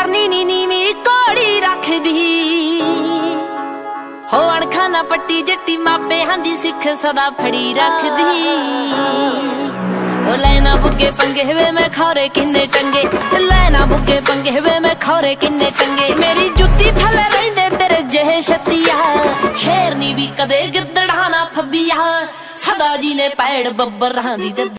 करनी नी नीवी कोड़ी रखदी हो अणखा ना पट्टी जट्टी मापे हांदी सिख सदा फड़ी रखदी ओ लैना बुगे पंगे वे मैं खौरे किन्ने टंगे लैना बुगे पंगे वे मैं खौरे किन्ने टंगे मेरी जुत्ती थले रहिंदे तेरे जेहे छतिया शेरनी भी कदे गिद्दड़ा ना फब्बिया सदा जी ने पैड़ बब्बर हांदी